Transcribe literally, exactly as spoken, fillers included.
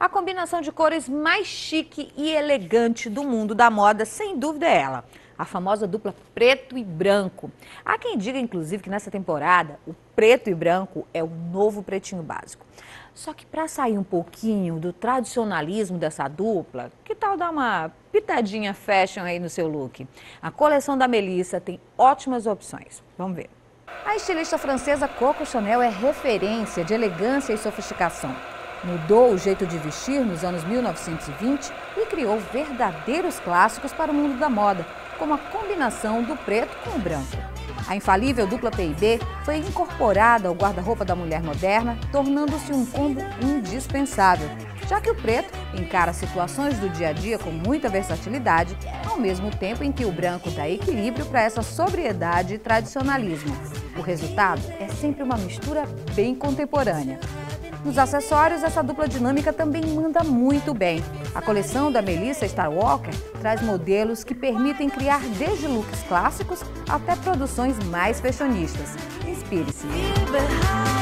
A combinação de cores mais chique e elegante do mundo da moda, sem dúvida é ela. A famosa dupla preto e branco. Há quem diga, inclusive, que nessa temporada o preto e branco é o novo pretinho básico. Só que para sair um pouquinho do tradicionalismo dessa dupla, que tal dar uma pitadinha fashion aí no seu look? A coleção da Melissa tem ótimas opções. Vamos ver. A estilista francesa Coco Chanel é referência de elegância e sofisticação. Mudou o jeito de vestir nos anos mil novecentos e vinte e criou verdadeiros clássicos para o mundo da moda, como a combinação do preto com o branco. A infalível dupla P e B foi incorporada ao guarda-roupa da mulher moderna, tornando-se um combo indispensável, já que o preto encara situações do dia a dia com muita versatilidade, ao mesmo tempo em que o branco dá equilíbrio para essa sobriedade e tradicionalismo. O resultado é sempre uma mistura bem contemporânea. Nos acessórios, essa dupla dinâmica também manda muito bem. A coleção da Melissa Starwalker traz modelos que permitem criar desde looks clássicos até produções mais fashionistas. Inspire-se!